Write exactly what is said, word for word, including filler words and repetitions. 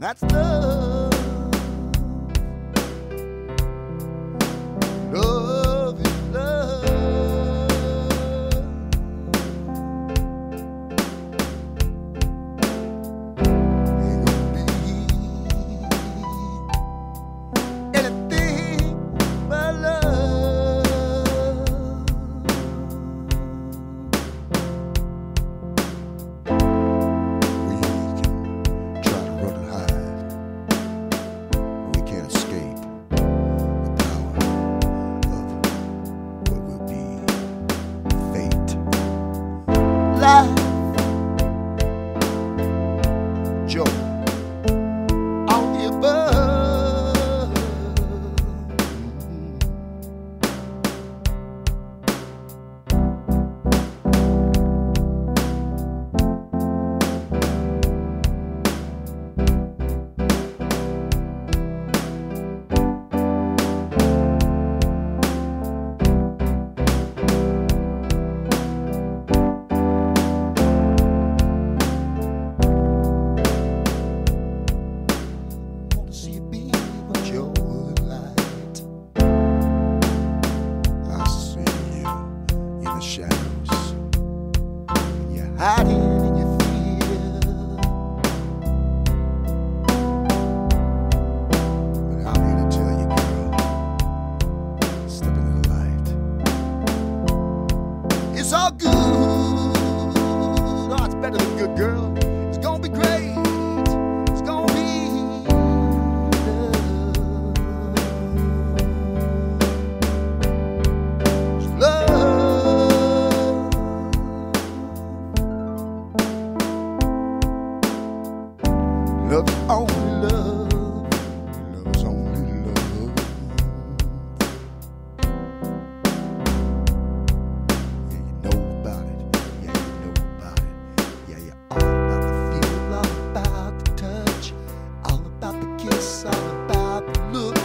That's love. Love is love. Ain't gonna be anything but love. We can try to run and hide. We can't escape the power of what will be fate. Life, joy, all the above. Want to see you be what your light. I see you in the shadows when you're hiding in your fear. But I'm here to tell you, girl, step into the light. It's all good. Oh, it's better than good, girl. It's gonna be great. It's gonna be love. Love is only love. Love is only love. Yeah, you know about it. Yeah, you know about it. Yeah, you're all about the feel, all about the touch, all about the kiss, all about the look.